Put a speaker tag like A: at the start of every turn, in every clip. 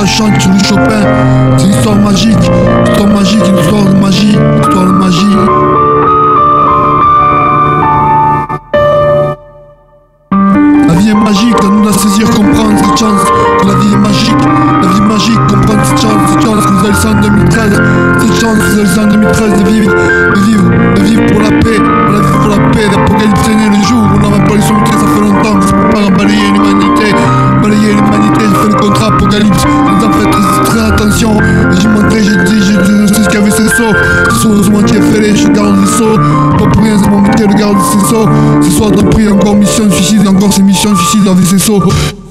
A: je chante sur le Chopin. C'est une histoire magique, une histoire magique, une histoire de magie, une histoire de magie. La vie est magique, à nous de la saisir, comprendre cette chance. Que la vie est magique, la vie est magique, comprendre cette chance que vous avez laissée en 2013. Cette chance que vous avez laissée en 2013 de vivre pour la paix, pour la paix. L'Apocalypse est né le jour où on n'a même pas les sommité, ça fait longtemps que ça peut pas balayer l'humanité. Balayer l'humanité, j'ai fait le contrat Apocalypse. Les enfants faites très attention. J'ai montré, j'ai dit ce qu'il y avait ces sauts. Ce sont c'est moi qui ai fait les, je garde les sauts. Pas pour rien, c'est mon métier de garder ces sauts. Ce soir, t'as pris encore mission de suicide, et encore ces missions de suicide avec ces sauts.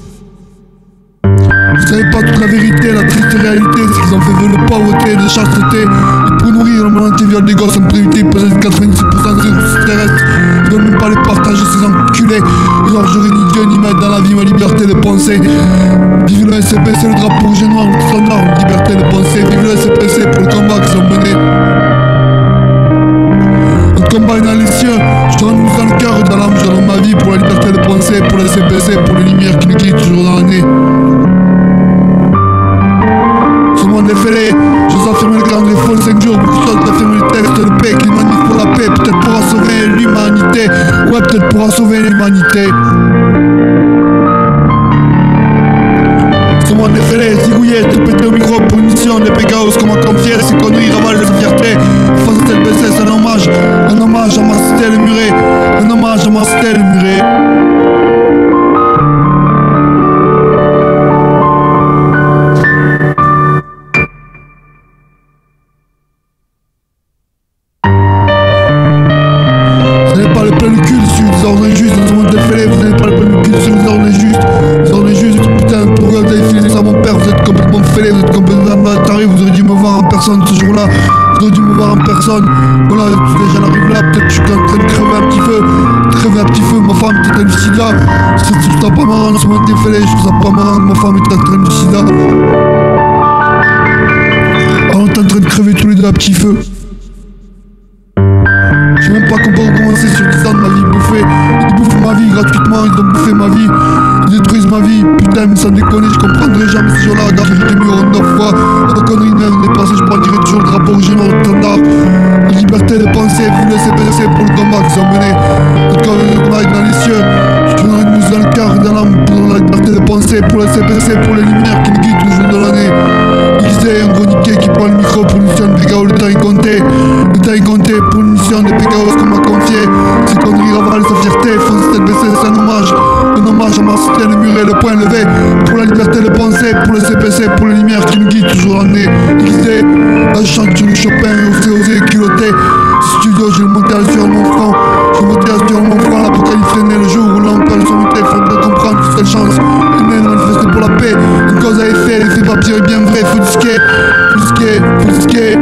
A: Vous savez pas toute la vérité, la triste réalité, c'est qu'ils ont fait vœu de pauvreté, de chasteté. Et pour nourrir le monde entier, violent des gosses en priorité, peut-être 96% des ressources terrestres. Ils veulent même pas les partager, ces enculés. Genre j'aurais ni Dieu ni maître dans la vie, ma liberté de penser. Vive le SPC, le drapeau rouge et noir, le standard, liberté de penser. Vive le SPC pour le combat qu'ils ont mené. Notre combat est dans les cieux, je donne nous dans le cœur et dans l'âme, je donne ma vie pour la liberté de penser, pour le SPC, pour les lumières qui nous guident toujours dans l'année. Ce monde est fêlé, j'ose affirmer le calendrier faux 5 jours, beaucoup d'autres affirment les textes de paix, qu'il manifeste pour la paix, peut-être pourra sauver l'humanité, ouais peut-être pourra sauver l'humanité. Ce monde est fêlé, zigouillé, tout pété au micro pour une mission de Pégaos, comment confier ces conneries, ravagent la fierté. Face à tel BC, c'est un hommage à ma stèle murée, un hommage à ma stèle murée. Ce jour-là, vous auriez dû me voir en personne. Voilà, déjà j'arrive là, peut-être que je suis en train de crever un petit feu, ma femme était en train de sida. Je trouve ça pas marrant, ce monde est fêlé, je trouve ça pas marrant, ma femme était en train de sida. Alors on est en train de crever tous les deux à petit feu. Je sais même pas comment commencer sur 10 ans de ma vie bouffée. Ils bouffent ma vie gratuitement, ils ont bouffé ma vie. Ils détruisent ma vie, putain mais sans déconner, je comprendrai jamais ce jour-là. Regarde, j'ai mis en 9 fois. La connerie même dépassée, je prendrai toujours le drapeau rouge et noir standard. La liberté de penser, vous laissez passer pour le combat qu'ils ont mené. Notre combat est dans les cieux. Je donnerai une mousse dans le cœur et dans l'âme pour la liberté de penser, pour laisser passer pour les lumières qui nous guident toujours de l'année. Lisez un gros niqué qui prend le micro pour une mission de Pégaos, le temps est compté. Le temps est compté pour une mission de Pégaos qu'on m'a confié. Ces conneries ravalent sa fierté, font cette BC, c'est un hommage à ma cité, le mur et le poing levé. Pour la liberté de penser, pour le CPC, pour les lumières qui nous guident toujours l'année. Lisez, là je chante sur le Chopin, osé, culotté. Studio, j'ai le montage sur mon front. J'ai le montage sur mon front, l'apocalypse est né le jour où l'on peut le sommité, faut bien comprendre toute cette chance. Une main manifestée pour la paix, une cause à effet, l'effet papier est bien vrai, faut disquer, faut disquer, faut disquer.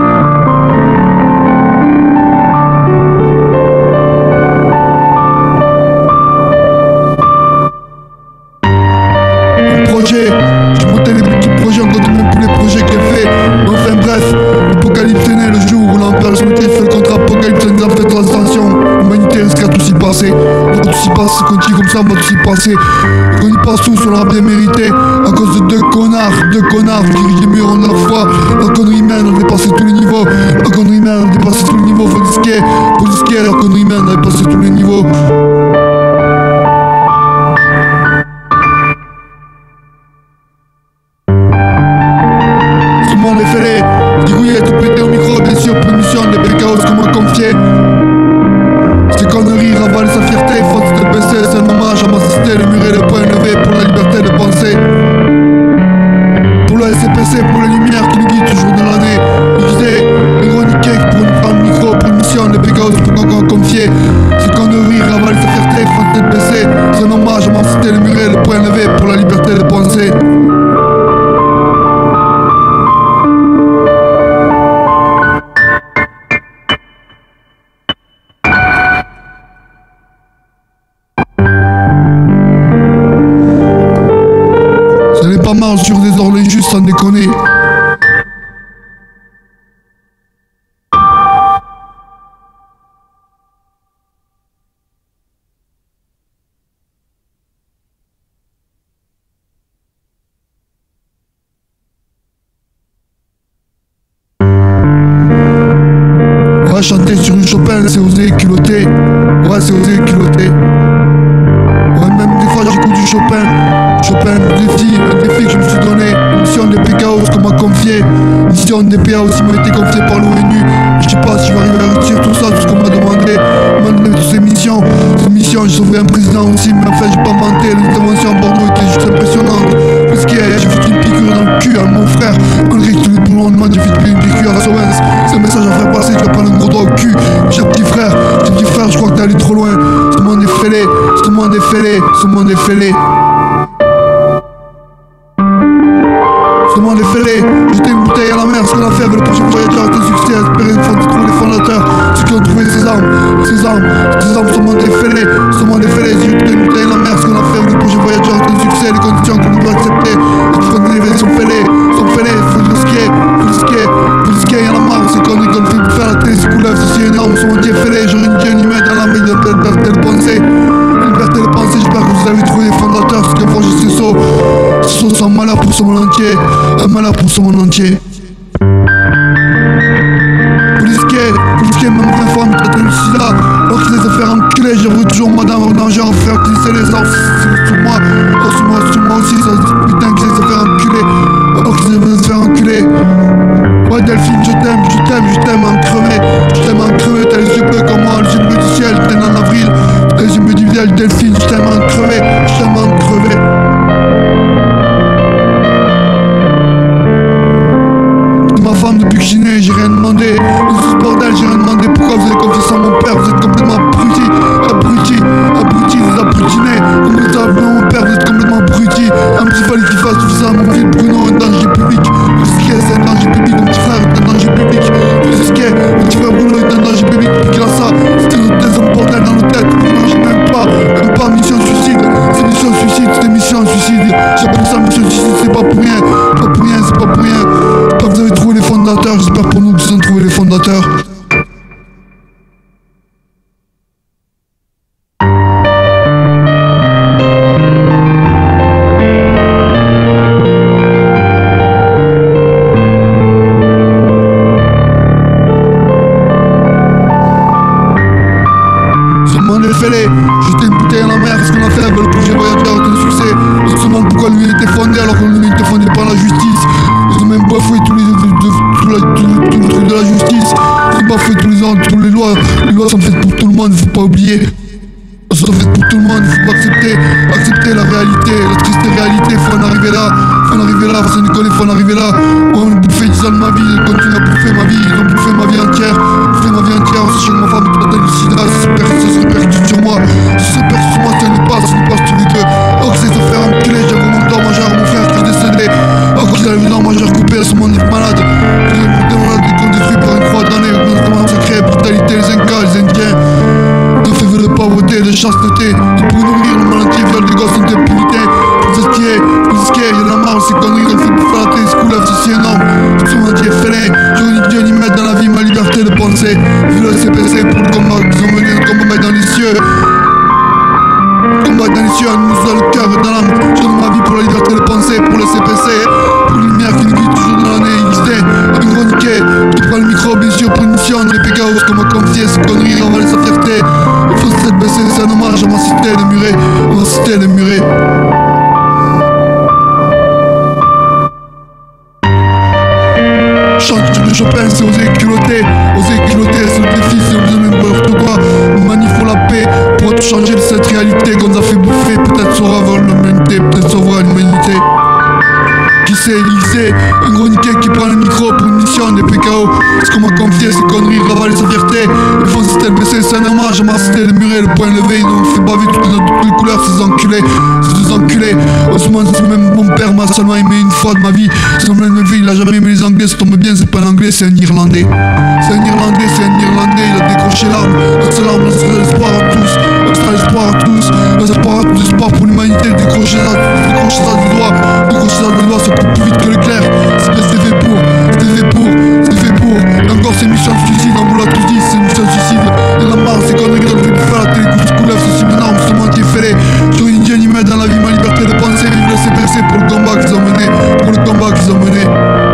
A: J'ai monté les petits projets, on compte même tous les projets qu'il a fait. Enfin bref, l'apocalypse est né le jour où l'Empire fait le contrat apocalypse, nous a fait transcension. L'humanité risque à tout s'y passer. On va tout s'y passer, continue comme ça, on va tout s'y passer. On y passe tous, on l'aura bien mérité. À cause de deux connards, qui dirigent les murs en 9 fois. La connerie humaine a dépassé tous les niveaux. La connerie humaine a dépassé tous les niveaux. Faut disquer, la connerie humaine a dépassé tous les niveaux. On est fêlé, zigouillé, tout pété au micro, bien sûr, pour une mission des Pégaos qu'on m'a confié. Ces conneries ravalent sa fierté, faute de baisser, c'est un hommage à ma cité, le mur et le poing levé pour la liberté de penser. Pour le SPC, pour les lumières qui nous guident toujours dans l'année. Lisez, les gros niqués pour nous prendre le micro, pour une mission des Pégaos qu'on m'a confié. Ces conneries ravalent sa fierté, faute de baisser, c'est un hommage à ma cité, le mur et le poing levé pour la liberté de penser. Pas mal sur des orlets juste sans déconner. Chopin, c'est osé culotter. Ouais, c'est osé culotter. Ouais, même des fois j'écoute du Chopin. Chopin, un défi que je me suis donné. Une mission de PKO, ce qu'on m'a confié. Une mission de PA aussi m'a été confiée par l'ONU. Je sais pas si je vais arriver à réussir tout ça, tout ce qu'on m'a demandé. On m'a donné toutes ces missions. J'ai sauvé un président aussi, mais enfin j'ai pas inventé. L'intervention à Bordeaux était juste impressionnante. Parce que j'ai fait une piqûre dans le cul à mon frère. Malgré tous les boulons de moi, j'ai fait une piqûre à la Sauvence. C'est un message à faire passer, tu vas prendre un gros doigt au cul. Cher petit frère, je crois que t'es allé trop loin. Ce monde est fêlé, ce monde est fêlé, ce monde est fêlé. Ce monde est fêlé, jeter une bouteille à la mer, ce qu'on a fait avec le prochain voyageur est un succès, espérer trouver les fondateurs, ceux qui ont trouvé ces armes, ce monde est fêlé, ce monde est fêlé, j'ai jeté une bouteille à la mer, ce qu'on a fait avec le prochain voyageur est un succès, les conditions qu'on doit accepter, les fonds délivrer sont fêlés, faut le skier, y'en a marre, c'est qu'on rigole, fait pour faire la télé, c'est couleur, c'est énorme, ce monde est fêlé, j'aurais une dienne humaine dans la main de liberté de penser. Liberté de penser, j'espère que vous avez trouvé les fondateurs, ce qui a forgé ces sauts. Ce sont sans malheur pour ce monde entier, un malheur pour ce monde entier. Policier, même vraie femme, t'as une sida. Alors qu'ils les ont fait enculer, j'avoue toujours madame en danger, en frère, utiliser les armes sur moi. Sur moi aussi, ça putain qu'ils les ont fait enculer. Alors qu'ils les ont fait enculer. Ouais Delphine, je t'aime en crever, t'as les yeux bleus comme moi, les yeux bleus du ciel, t'es en avril, t'as les yeux bleus du ciel, Delphine, je t'aime en crever. Ma femme depuis que je suis né, j'ai rien demandé, dans ce bordel j'ai rien demandé, pourquoi vous avez confiance en mon père, vous êtes complètement abruti, vous abrutinez, comme vous avez mon père, vous êtes complètement abruti, un petit fallait qu'il fasse tout ça, mon fils Bruno est un danger public, tout ce qui est c'est un danger public, mon petit frère est un danger public, tout ce qui est, mon petit frère Bruno est un danger public, depuis qu'il a ça, c'était des hommes bordel dans nos têtes, vous n'imaginez même pas mission suicide, c'est mission suicide, c'était mission suicide, j'appelle ça mission suicide, c'est pas pour rien, j'espère que vous avez trouvé les fondateurs, j'espère pour nous que vous avez trouvé les fondateurs. Jeter une bouteille à la mer, ce qu'on a fait avec le projet voyageur est un succès. On se demande pourquoi lui il était fondé alors que lui il était fondé par la justice. Ils ont même bafoué tout le truc de la justice. Ils ont bafoué toutes les lois. Les lois sont faites pour tout le monde, il faut pas oublier. Elles sont faites pour tout le monde, il faut accepter la réalité, la triste réalité, faut en arriver là, sans déconner, faut en arriver là. Moi on a bouffé 10 ans de ma vie, ils continuent à bouffer ma vie, ils ont bouffé ma vie entière, sachant que ma femme est atteinte du sida, ça se répercute sur moi, ça ne passe tous les deux. Oh que c'est de faire enculer, j'avoue mon temps majeur, mon frère qui est décédé. Oh que j'ai le temps majeur coupé, ce monde est malade. Les malades qui ont détruit par une croix d'année, notamment secret, brutalité, les Incas, les Indiens. De faible de pauvreté, de chasteté, ils pourraient nourrir le monde entier, viol des gosses en impunité. Pour ce qui est, il y a la marre, ces conneries, on fait pour faire la télé, ce coup-là, c'est si énorme. Tout le monde entier est fêlé, j'aurais dit Dieu n'y mettre dans la vie ma liberté de penser. Vu le CPC pour le combat qu'ils ont mené, le combat dans les cieux. Combat dans les cieux, nous dans le cœur et dans l'âme. Je donne ma vie pour la liberté de penser, pour le CPC, pour la lumière qui nous guide toujours dans l'année XD. Un gros niquet, qui prend le micro, bien sûr, pour une mission. Les PKO, ce qu'on m'a confié, ces conneries, ravaler sa fierté. Il faut se baisser, c'est un hommage à ma cité, le muret. Chante de Chopin, c'est oser culotter, c'est le défi, c'est oser n'importe quoi. Manif pour la paix, pour tout changer de cette réalité qu'on nous a fait bouffer, peut-être sauvera l'humanité, peut-être sauvera l'humanité. Qui sait, un gros niquet qui prend le micro pour une mission des PKO. Ce qu'on m'a confié, c'est conneries, ravaler sa fierté. Ils font citer le baisser, c'est un hommage à ma cité, le muret, le point levé. Ils nous ont fait baver toutes les couleurs, ces enculés. En ce moment, même mon père m'a seulement aimé une fois de ma vie. C'est comme même vie, il a jamais aimé les Anglais, ça tombe bien, c'est pas un Anglais, c'est un Irlandais. Il a décroché l'arme, notre arme, notre espoir à tous, l'espoir pour l'humanité, décrocher ça du doigt, ça coupe plus vite que l'éclair. C'était fait pour. Et encore c'est mission suicide, on vous l'a tout dit, c'est mission suicide. Il y en a marre, c'est conneries dans le fait pour faire la télé, coup de couleur, c'est si énorme, ce monde qui est fêlé. Sur une indienne, ils mettent dans la vie ma liberté de penser, vive le CPC pour le combat qu'ils ont mené,